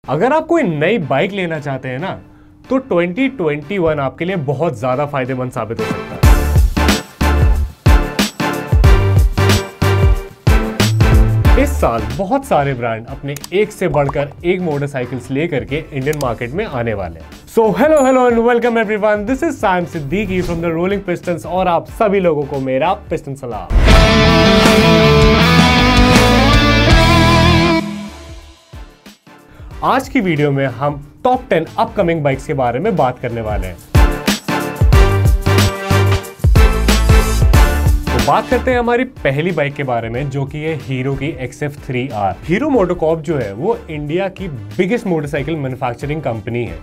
अगर आप कोई नई बाइक लेना चाहते हैं ना, तो 2021 आपके लिए बहुत ज्यादा फायदेमंद साबित हो सकता है। इस साल बहुत सारे ब्रांड अपने एक से बढ़कर एक मोटरसाइकिल्स लेकर के इंडियन मार्केट में आने वाले हैं। So hello and welcome everyone, this is Saim Siddiqui from the rolling pistons और आप सभी लोगों को मेरा पिस्टन सलाम। आज की वीडियो में हम टॉप 10 अपकमिंग बाइक्स के बारे में बात करने वाले हैं। तो बात करते हैं हमारी पहली बाइक के बारे में, जो कि है हीरो की XF3R। हीरो मोटोकॉर्प जो है वो इंडिया की बिगेस्ट मोटरसाइकिल मैन्युफैक्चरिंग कंपनी है।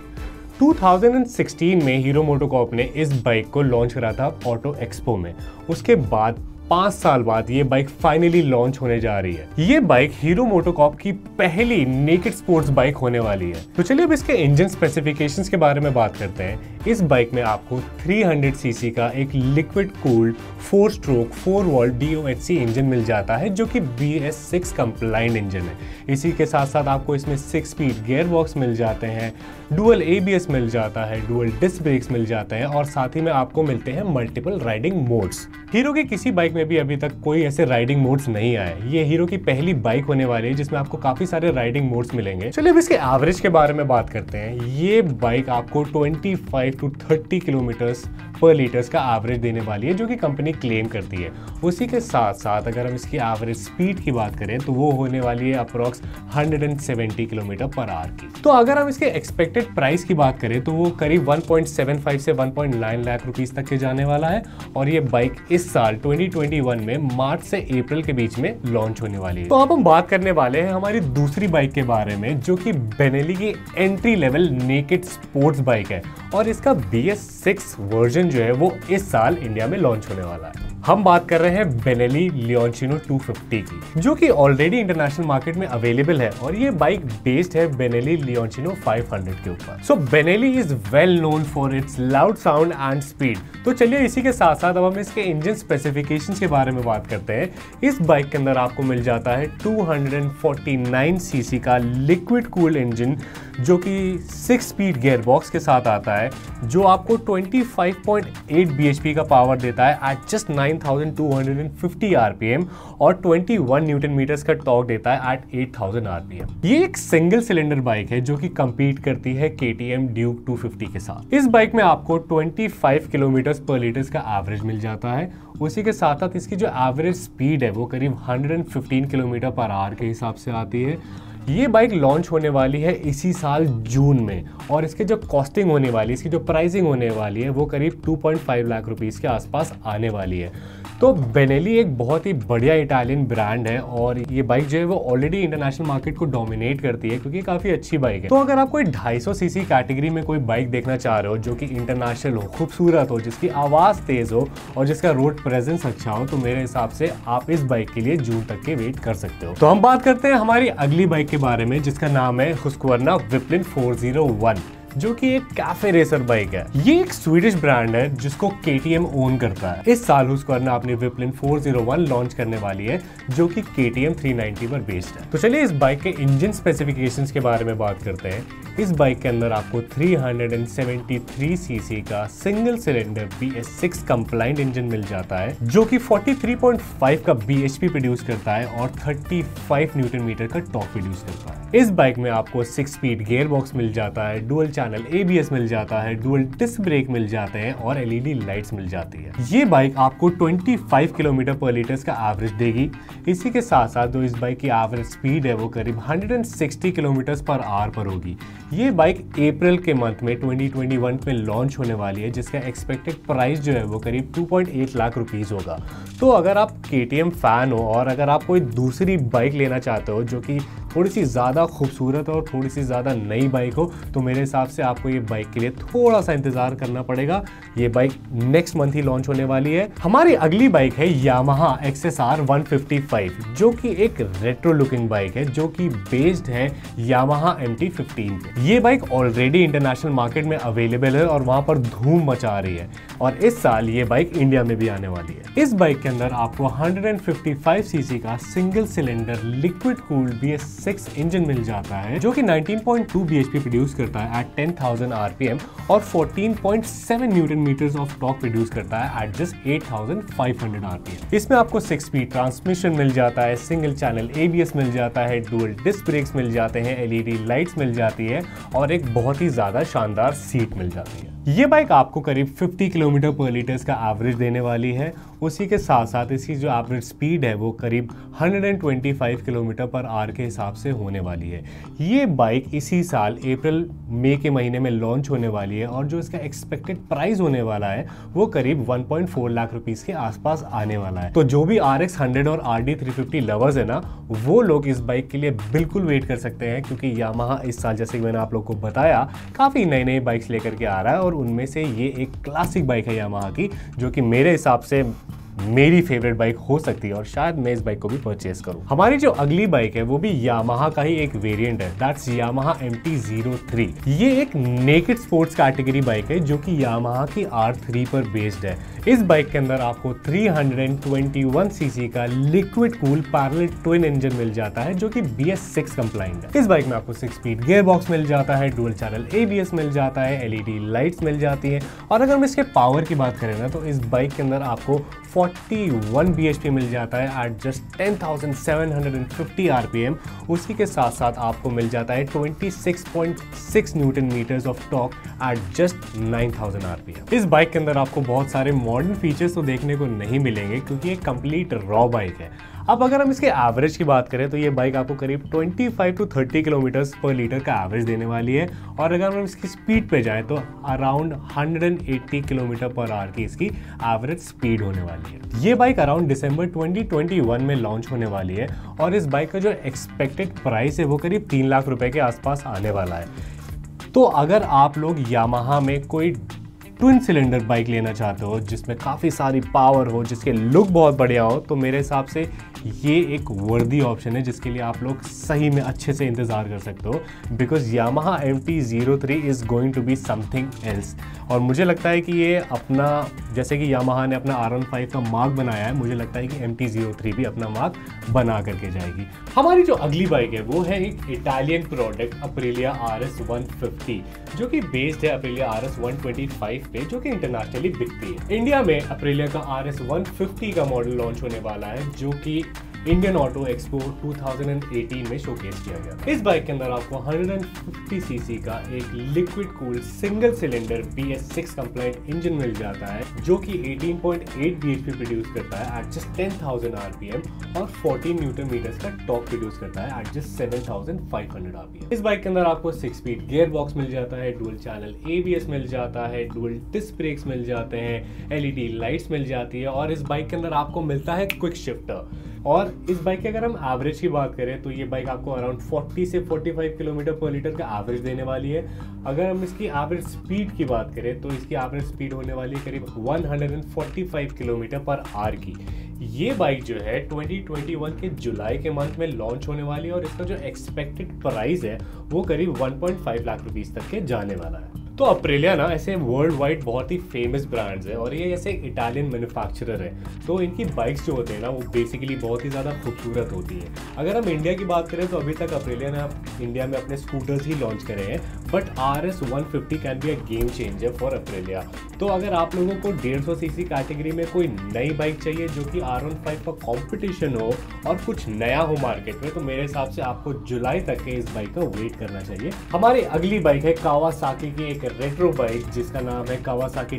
2016 में हीरो मोटोकॉर्प ने इस बाइक को लॉन्च करा था ऑटो एक्सपो में। उसके बाद 5 साल बाद ये बाइक फाइनली लॉन्च होने जा रही है। ये बाइक हीरो मोटोकॉर्प की पहली नेकेड स्पोर्ट्स बाइक होने वाली है। तो चलिए अब इसके इंजन स्पेसिफिकेशंस के बारे में बात करते हैं। इस बाइक में आपको 300 सीसी का एक liquid cooled 4 stroke 4 valve DOHC engine मिल जाता है, जो कि BS6 कंप्लाइंट इंजन है। इसी के साथ साथ आपको इसमें 6 स्पीड गियर बॉक्स मिल जाते हैं, डुअल ABS मिल जाता है, डुअल डिस्क ब्रेक्स मिल जाते हैं और साथ ही में आपको मिलते हैं मल्टीपल राइडिंग मोड्स। हीरो की किसी बाइक में भी अभी तक कोई ऐसे राइडिंग मोड्स नहीं आए। ये हीरो की पहली बाइक होने वाली है जिसमें आपको काफी सारे राइडिंग मोड्स मिलेंगे। चलिए अब इसके एवरेज के बारे में बात करते हैं। ये बाइक आपको 25 to 30 किलोमीटर्स पर लीटर्स का एवरेज देने वाली है, जो कि कंपनी क्लेम करती है। उसी के साथ साथ अगर हम इसकी एवरेज स्पीड की बात करें तो वो होने वाली है अप्रॉक्स 170 किलोमीटर पर आवर की। तो अगर हम इसके एक्सपेक्टेड प्राइस की बात करें तो वो करीब 1.75 से 1.9 लाख रुपीस तक के जाने वाला है और ये बाइक इस साल 2021 में मार्च से अप्रैल के बीच में लॉन्च होने वाली है। तो अब हम बात करने वाले हैं हमारी दूसरी बाइक के बारे में, जो कि बेनेली की entry level naked sports bike है और इसका BS6 वर्जन जो है वो इस साल इंडिया में लॉन्च होने वाला है। हम बात कर रहे हैं बेनेली लियोंचिनो 250 की, जो कि ऑलरेडी इंटरनेशनल मार्केट में अवेलेबल है और ये बाइक बेस्ड है बेनेली लियोंचिनो 500 के ऊपर। So Benelli is well known for its loud sound and speed. तो चलिए इसी के साथ साथ अब हम इसके इंजन स्पेसिफिकेशंस के बारे में बात करते हैं। इस बाइक के अंदर आपको मिल जाता है 249 सीसी का लिक्विड कूल्ड इंजन, जो कि 6 स्पीड गियर बॉक्स के साथ आता है, जो आपको 25.8 bhp का पावर देता है एट जस्ट 9250 RPM और 21 न्यूटन मीटर्स का टॉर्क देता है एट 8000 RPM। ये एक सिंगल सिलेंडर बाइक है जो कि कंपीट करती है KTM ड्यूक 250 के साथ। इस बाइक में आपको 25 किलोमीटर पर लीटर का एवरेज मिल जाता है। उसी के साथ साथ इसकी जो एवरेज स्पीड है वो करीब 115 किलोमीटर पर आवर के हिसाब से आती है। ये बाइक लॉन्च होने वाली है इसी साल जून में और इसके जो कॉस्टिंग होने वाली है, इसकी जो प्राइसिंग होने वाली है वो करीब 2.5 लाख रुपीस के आसपास आने वाली है। तो बेनेली एक बहुत ही बढ़िया इटालियन ब्रांड है और ये बाइक जो है वो ऑलरेडी इंटरनेशनल मार्केट को डोमिनेट करती है, क्योंकि काफ़ी अच्छी बाइक है। तो अगर आप कोई 250 सीसी कैटेगरी में कोई बाइक देखना चाह रहे हो जो कि इंटरनेशनल हो, खूबसूरत हो, जिसकी आवाज़ तेज़ हो और जिसका रोड प्रेजेंस अच्छा हो, तो मेरे हिसाब से आप इस बाइक के लिए जून तक के वेट कर सकते हो। तो हम बात करते हैं हमारी अगली बाइक के बारे में, जिसका नाम है हुस्क्वर्ना विप्लिन 401, जो कि एक कैफे रेसर बाइक है। ये एक स्वीडिश ब्रांड है जिसको KTM ओन करता है। इस साल हुस्क्वर्ना अपनी विप्लिन 401 लॉन्च करने वाली है, जो कि KTM 390 पर बेस्ड है। तो चलिए इस बाइक के इंजन स्पेसिफिकेशंस के बारे में बात करते हैं। इस बाइक के अंदर आपको 373 सीसी का single cylinder BS6 compliant engine मिल जाता है, जो कि 43.5 का bhp प्रोड्यूस करता है और 35 न्यूटन मीटर का टॉर्क प्रोड्यूस करता है। इस बाइक में आपको 6 स्पीड गियर बॉक्स मिल जाता है, डुअल चैनल ABS मिल जाता है, डुअल डिस्क ब्रेक मिल जाते हैं और LED लाइट्स मिल जाती है। ये बाइक आपको 25 किलोमीटर पर लीटर का एवरेज देगी। इसी के साथ साथ जो इस बाइक की एवरेज स्पीड है वो करीब 160 किलोमीटर पर आवर पर होगी। ये बाइक अप्रैल के मंथ में 2021 में लॉन्च होने वाली है, जिसका एक्सपेक्टेड प्राइस जो है वो करीब 2.8 लाख रुपीस होगा। तो अगर आप KTM फैन हो और अगर आप कोई दूसरी बाइक लेना चाहते हो जो कि थोड़ी सी ज़्यादा खूबसूरत और थोड़ी सी ज़्यादा नई बाइक हो, तो मेरे हिसाब से आपको ये बाइक के लिए थोड़ा सा इंतजार करना पड़ेगा। ये बाइक नेक्स्ट मंथ ही लॉन्च होने वाली है। हमारी अगली बाइक है Yamaha XSR 155, जो कि एक रेट्रो लुकिंग बाइक है, जो कि बेस्ड है Yamaha MT-15 पे। ये बाइक ऑलरेडी इंटरनेशनल मार्केट में अवेलेबल है और वहां पर धूम मचा रही है, और इस साल ये बाइक इंडिया में भी आने वाली है। इस बाइक के अंदर आपको 155 सीसी का single cylinder liquid cooled BS6 engine मिल जाता है, जो कि 19.2 bhp प्रोड्यूस करता है एट 10,000 RPM और 14.7 newton metres of torque produce करता है एट जस्ट 8,500 RPM। इसमें आपको 6 स्पीड ट्रांसमिशन मिल जाता है, सिंगल चैनल ABS मिल जाता है, डुअल डिस्क ब्रेक्स मिल जाते हैं, LED लाइट्स मिल जाती है और एक बहुत ही ज्यादा शानदार सीट मिल जाती है। ये बाइक आपको करीब 50 किलोमीटर पर लीटर का एवरेज देने वाली है। उसी के साथ साथ इसकी जो एवरेज स्पीड है वो करीब 125 किलोमीटर पर आवर के हिसाब से होने वाली है। ये बाइक इसी साल अप्रैल मई के महीने में लॉन्च होने वाली है और जो इसका एक्सपेक्टेड प्राइस होने वाला है वो करीब 1.4 लाख रुपीस के आसपास आने वाला है। तो जो भी RX 100 और RD 350 लवर्स है ना, वो लोग इस बाइक के लिए बिल्कुल वेट कर सकते हैं, क्योंकि यामाहा इस साल, जैसे कि मैंने आप लोग को बताया, काफ़ी नई नई बाइक्स लेकर के आ रहा है और उनमें से ये एक क्लासिक बाइक है यामाहा की, जो कि मेरे हिसाब से मेरी फेवरेट बाइक हो सकती है और शायद मैं इस बाइक को भी परचेज करूं। हमारी जो अगली बाइक है वो भी यामाहा का ही एक वेरिएंट है, दैट्स यामाहा MT-03। ये एक नेकेड स्पोर्ट्स कैटेगरी बाइक है जो कि यामाहा की R3 पर बेस्ड है। इस बाइक के अंदर आपको 321 सीसी का liquid cool parallel twin engine मिल जाता है, जो कि BS6 कंप्लाइंट है। इस बाइक में आपको 6 स्पीड गियर बॉक्स मिल जाता है, डुअल चैनल ABS मिल जाता है, LED लाइट्स मिल जाती है। और अगर हम इसके पावर की बात करें ना, तो इस बाइक के अंदर आपको 41 bhp मिल जाता है एट जस्ट 10,750 RPM। उसी के साथ साथ आपको मिल जाता है 26.6 newton metres of torque at just 9,000 RPM। इस बाइक के अंदर आपको बहुत सारे मॉडर्न फीचर्स तो देखने को नहीं मिलेंगे, क्योंकि ये कंप्लीट रॉ बाइक है। अब अगर हम इसके एवरेज की बात करें तो ये बाइक आपको करीब 25 टू 30 किलोमीटर्स पर लीटर का एवरेज देने वाली है, और अगर हम इसकी स्पीड पे जाएं तो अराउंड 180 किलोमीटर पर आवर की इसकी एवरेज स्पीड होने वाली है। ये बाइक अराउंड दिसंबर 2021 में लॉन्च होने वाली है और इस बाइक का जो एक्सपेक्टेड प्राइस है वो करीब 3 लाख रुपए के आसपास आने वाला है। तो अगर आप लोग यामाहा में कोई ट्विन सिलेंडर बाइक लेना चाहते हो जिसमें काफ़ी सारी पावर हो, जिसके लुक बहुत बढ़िया हो, तो मेरे हिसाब से ये एक वर्दी ऑप्शन है जिसके लिए आप लोग सही में अच्छे से इंतज़ार कर सकते हो, because Yamaha MT-03 is going to be something else. और मुझे लगता है कि ये अपना, जैसे कि यामाहा ने अपना R15 का मार्क बनाया है, मुझे लगता है कि MT-03 भी अपना मार्क बना करके जाएगी। हमारी जो अगली बाइक है वो है एक इटालियन प्रोडक्ट अप्रिलिया RS 150, जो कि बेस्ड है अप्रिलिया RS 125 पे, जो कि इंटरनेशनली बिकती है। इंडिया में अप्रिलिया का RS 150 का मॉडल लॉन्च होने वाला है, जो कि इंडियन ऑटो एक्सपो 2018 में शोकेस किया गया। इस बाइक के अंदर आपको 150 सीसी का एक liquid cool single cylinder BS6 compliant engine मिल जाता है, जो कि 18.8 bhp प्रोड्यूस करता है एट जस्ट 10,000 RPM और 14 न्यूटन मीटर्स का टॉर्क प्रोड्यूस करता है एट जस्ट 7,500 RPM। इस बाइक के अंदर आपको 6 स्पीड गियर बॉक्स मिल जाता है, डुअल चैनल ABS मिल जाता है, डुअल डिस्क ब्रेक्स मिल जाते हैं, LED लाइट्स मिल जाती है और इस बाइक के अंदर आपको मिलता है क्विक शिफ्टर। और इस बाइक की अगर हम एवरेज की बात करें तो ये बाइक आपको अराउंड 40 से 45 किलोमीटर पर लीटर का एवरेज देने वाली है। अगर हम इसकी एवरेज स्पीड की बात करें तो इसकी एवरेज स्पीड होने वाली है करीब 145 किलोमीटर पर आवर की। ये बाइक जो है 2021 के जुलाई के मंथ में लॉन्च होने वाली है और इसका जो एक्सपेक्टेड प्राइस है वो करीब 1.5 लाख रुपीस तक के जाने वाला है। तो अप्रिलिया ना ऐसे वर्ल्ड वाइड बहुत ही फेमस ब्रांड्स है और ये ऐसे इटालियन मैन्युफैक्चरर है, तो इनकी बाइक्स जो होते हैं ना वो बेसिकली बहुत ही ज़्यादा खूबसूरत होती है। अगर हम इंडिया की बात करें तो अभी तक अप्रिलिया ने इंडिया में अपने स्कूटर्स ही लॉन्च करे हैं, but RS 150 can be a game changer for Aprilia. तो अगर आप लोगों को 150 सीसी कैटेगरी में कोई नई बाइक चाहिए जो कि R15 का कॉम्पिटिशन हो और कुछ नया हो मार्केट में, तो मेरे हिसाब से आपको जुलाई तक के इस बाइक का वेट करना चाहिए। हमारी अगली बाइक है कावासाकी की एक रेट्रो बाइक जिसका नाम है कावासाकी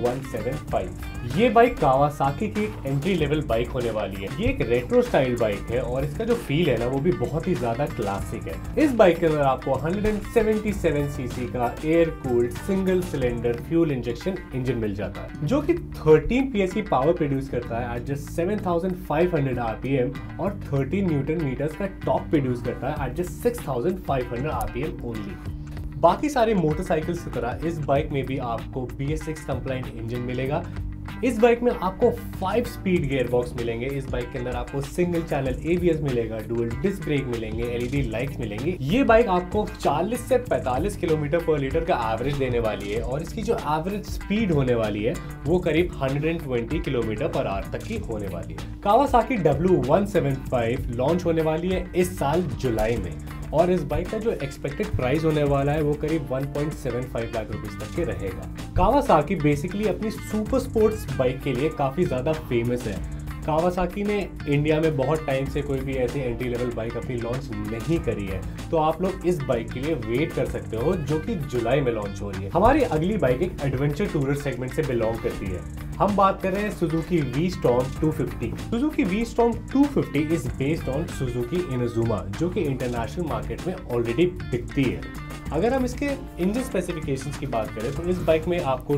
W175। ये बाइक कावासाकी की एक एंट्री लेवल बाइक होने वाली है। ये एक रेट्रो स्टाइल बाइक है और इसका जो फील है ना वो भी बहुत ही ज्यादा क्लासिक है। इस बाइक के अंदर आपको 177 सीसी का air cooled single cylinder fuel injection engine मिल जाता है, जो कि 13 PS की पावर प्रोड्यूस करता है एट जस्ट 7,500 RPM और 13 न्यूटन मीटर्स का टॉर्क प्रोड्यूस करता है एट जस्ट 6,500 RPM ओनली। बाकी सारे मोटरसाइकिल्स की तरह इस बाइक में भी आपको BS6 कंप्लाइंट इंजन मिलेगा। इस बाइक में आपको 5 स्पीड गियर बॉक्स मिलेंगे। इस बाइक के अंदर आपको सिंगल चैनल ABS मिलेगा, डुअल डिस्क ब्रेक मिलेंगे, LED लाइट्स मिलेंगे। ये बाइक आपको 40 से 45 किलोमीटर पर लीटर का एवरेज देने वाली है और इसकी जो एवरेज स्पीड होने वाली है वो करीब 120 किलोमीटर पर आवर तक की होने वाली है। कावासाकी W175 लॉन्च होने वाली है इस साल जुलाई में और इस बाइक का जो एक्सपेक्टेड प्राइस होने वाला है वो करीब 1.75 लाख रुपीस तक के रहेगा। कावासाकी बेसिकली अपनी सुपर स्पोर्ट्स बाइक के लिए काफी ज्यादा फेमस है। कावासाकी ने इंडिया में बहुत टाइम से कोई भी ऐसी एंट्री लेवल बाइक अपनी लॉन्च नहीं करी है, तो आप लोग इस बाइक के लिए वेट कर सकते हो जो कि जुलाई में लॉन्च हो रही है। हमारी अगली बाइक एक एडवेंचर टूरर सेगमेंट से बिलोंग करती है। हम बात कर रहे हैं Suzuki V-Storm 250। Suzuki V-Storm 250 is based on Suzuki Inazuma जो कि इंटरनेशनल मार्केट में ऑलरेडी बिकती है। अगर हम इसके इंजन स्पेसिफिकेशंस की बात करें तो इस बाइक में आपको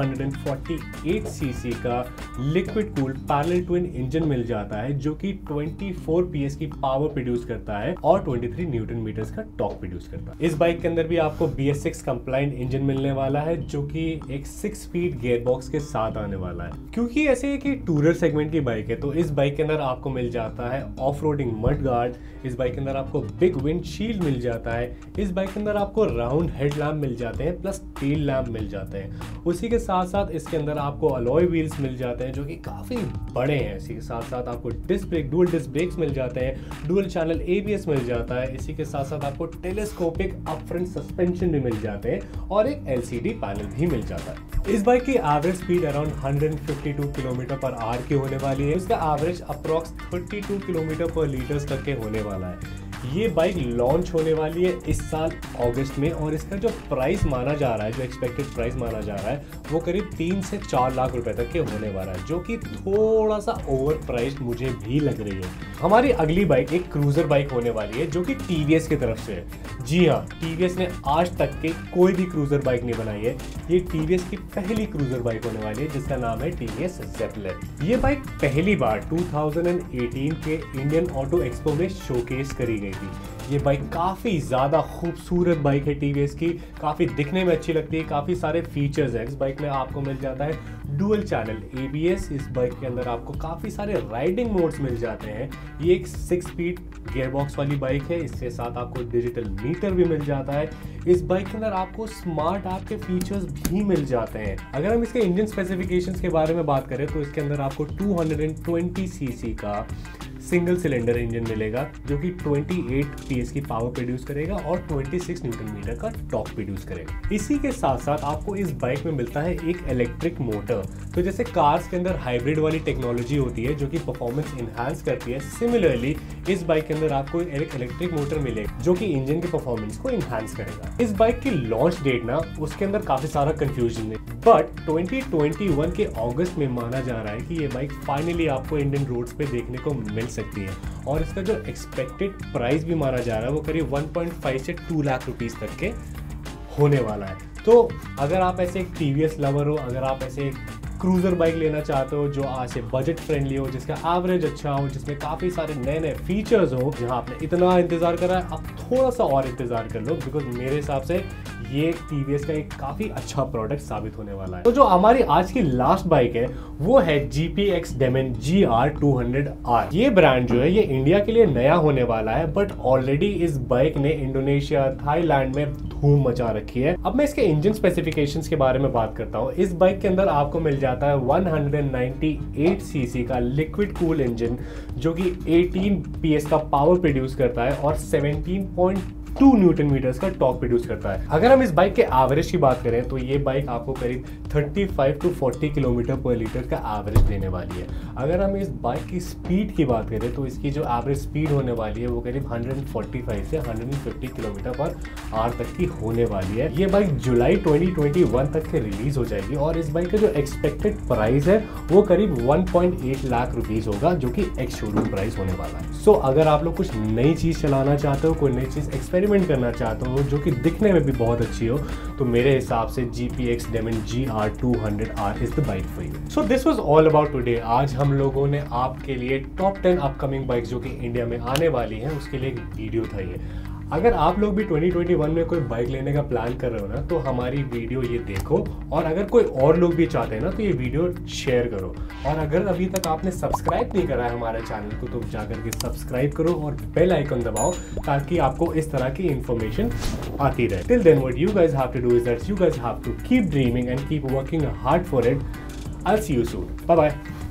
248 सीसी का liquid cooled parallel twin engine मिल जाता है जो कि 24 PS की पावर प्रोड्यूस करता है और 23 न्यूटन मीटर्स का टॉर्क प्रोड्यूस करता है। इस बाइक के अंदर भी आपको BS6 कंप्लाइंट इंजन मिलने वाला है जो कि एक 6 स्पीड गियर बॉक्स के साथ आने वाला है। क्योंकि ऐसे कि टूरर सेगमेंट की बाइक है तो इस बाइक के अंदर आपको मिल जाता है ऑफ रोडिंग मड गार्ड, इस बाइक के अंदर आपको बिग विंड शील्ड मिल जाता है, इस बाइक के अंदर आपको राउंड हेड लैम्प मिल जाते हैं प्लस टेल लैम्प मिल जाते हैं। उसी के साथ साथ इसके अंदर आपको अलॉय व्हील्स मिल जाते हैं जो कि काफी बड़े हैं। इसी के साथ साथ आपको disc brake, dual disc brakes मिल जाते हैं, डुअल चैनल ABS मिल जाता है। इसी के साथ साथ आपको टेलीस्कोपिक अप फ्रंट सस्पेंशन भी मिल जाते हैं और एक LCD पैनल भी मिल जाता है। इस बाइक की average speed around 152 kilometre per hour की होने वाली है। इसका average approx 32 kilometre per litre तक के होने वाला है। ये बाइक लॉन्च होने वाली है इस साल अगस्त में और इसका जो प्राइस माना जा रहा है, जो एक्सपेक्टेड प्राइस माना जा रहा है वो करीब 3 से 4 लाख रुपए तक के होने वाला है जो कि थोड़ा सा ओवर प्राइस मुझे भी लग रही है। हमारी अगली बाइक एक क्रूजर बाइक होने वाली है जो कि TVS की तरफ से है। जी हाँ, TVS ने आज तक के कोई भी क्रूजर बाइक नहीं बनाई है। ये TVS की पहली क्रूजर बाइक होने वाली है जिसका नाम है TVS Zeppelin। ये बाइक पहली बार 2018 के इंडियन ऑटो एक्सपो में शोकेस करी गई थी। ये बाइक काफी ज्यादा खूबसूरत बाइक है TVS की, काफी दिखने में अच्छी लगती है, काफी सारे फीचर्स है। इस बाइक में आपको मिल जाता है डुअल चैनल ABS, इस बाइक के अंदर आपको काफी सारे राइडिंग मोड्स मिल जाते हैं। ये एक 6 स्पीड गियर बॉक्स वाली बाइक है, इसके साथ आपको डिजिटल मीटर भी मिल जाता है। इस बाइक के अंदर आपको स्मार्ट ऐप के फीचर्स भी मिल जाते हैं। अगर हम इसके इंजन स्पेसिफिकेशंस के बारे में बात करें तो इसके अंदर आपको 220 सीसी का सिंगल सिलेंडर इंजन मिलेगा जो कि 28 PS की पावर प्रोड्यूस करेगा और 26 न्यूटन मीटर का टॉर्क प्रोड्यूस करेगा। इसी के साथ साथ आपको इस बाइक में मिलता है एक इलेक्ट्रिक मोटर। तो जैसे कार्स के अंदर हाइब्रिड वाली टेक्नोलॉजी होती है जो कि परफॉर्मेंस इनहांस करती है, सिमिलरली इस बाइक के अंदर आपको एक इलेक्ट्रिक मोटर मिलेगा जो कि इंजन के परफॉर्मेंस को इनहांस करेगा। इस बाइक की लॉन्च डेट ना उसके अंदर काफी सारा कंफ्यूजन है, बट 2021 के अगस्त में माना जा रहा है कि ये बाइक फाइनली आपको इंडियन रोड्स पे देखने को मिल सकती है और इसका जो एक्सपेक्टेड प्राइस भी माना जा रहा है वो करीब 1.5 से 2 लाख रुपीस तक के होने वाला है। तो अगर आप ऐसे एक TVS लवर हो, अगर आप ऐसे एक क्रूजर बाइक लेना चाहते हो जो आज से बजट फ्रेंडली हो, जिसका एवरेज अच्छा हो, जिसमें काफी सारे नए नए फीचर्स हो, जहां आपने इतना इंतजार करा है आप थोड़ा सा और इंतजार कर लो, बिकॉज मेरे हिसाब से ये TVS का एक काफी अच्छा प्रोडक्ट साबित होने वाला है। तो जो हमारी आज की लास्ट बाइक है वो है GPX Demon GR 200R। ये ब्रांड जो है ये इंडिया के लिए नया होने वाला है, बट ऑलरेडी इस बाइक ने इंडोनेशिया, थाईलैंड में धूम मचा रखी है। अब मैं इसके इंजन स्पेसिफिकेशंस के बारे में बात करता हूँ। इस बाइक के अंदर आपको मिल जाता है 198 सीसी का लिक्विड कूल इंजन जो कि 18 PS का पावर प्रोड्यूस करता है और 17.2 न्यूटन मीटर्स का टॉर्क प्रोड्यूस करता है। अगर हम इस बाइक के एवरेज की बात करें तो ये बाइक आपको करीब 35 to 40 किलोमीटर पर लीटर का एवरेज देने वाली है। अगर हम इस बाइक की स्पीड की बात करें तो इसकी जो एवरेज स्पीड होने वाली है वो करीब 145 से 150 किलोमीटर पर आवर तक की होने वाली है। ये बाइक जुलाई 2021 तक के रिलीज हो जाएगी और इस बाइक का जो एक्सपेक्टेड प्राइस है वो करीब 1.8 लाख रुपीस होगा जो कि एक्स शोरूम प्राइस होने वाला है। सो अगर आप लोग कुछ नई चीज चलाना चाहते हो, कोई नई चीज एक्सपेरिमेंट करना चाहते हो जो कि दिखने में भी बहुत अच्छी हो, तो मेरे हिसाब से GPX Demon GR 200R is the bike for you. So this was all about today. आज हम लोगों ने आपके लिए टॉप 10 अपकमिंग बाइक्स जो कि इंडिया में आने वाली हैं उसके लिए एक वीडियो था ये। अगर आप लोग भी 2021 में कोई बाइक लेने का प्लान कर रहे हो ना, तो हमारी वीडियो ये देखो, और अगर कोई और लोग भी चाहते हैं ना, तो ये वीडियो शेयर करो। और अगर अभी तक आपने सब्सक्राइब नहीं करा है हमारे चैनल को, तो जाकर के सब्सक्राइब करो और बेल आइकन दबाओ, ताकि आपको इस तरह की इंफॉर्मेशन आती रहे। Till then what you guys have to do is that you guys have to keep dreaming and keep working hard for it. I'll see you soon. Bye bye.